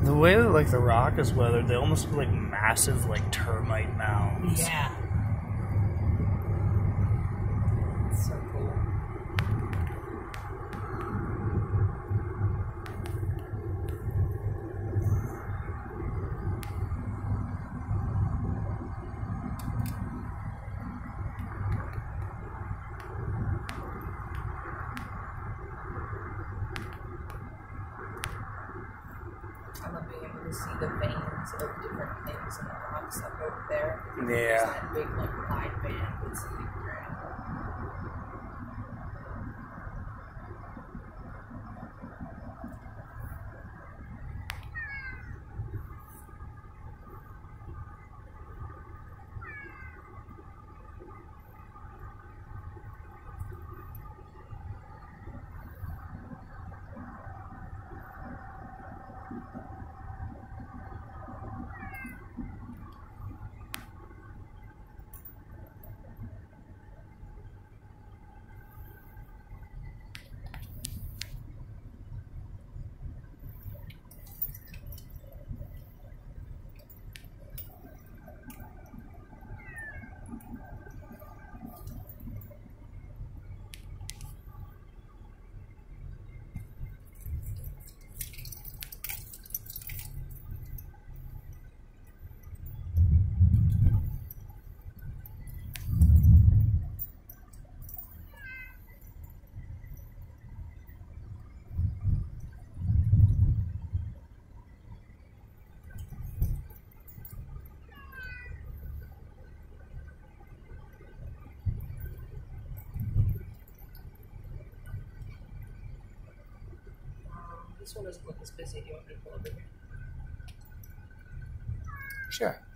The way that like the rock is weathered, they almost look like massive like termite mounds. Yeah. It's so cool. I love being able to see the veins of different things in the rocks, like over there. Yeah. There's that big, like, wide band that's the big ground. This one doesn't look as busy. Do you want me to pull over here? Sure.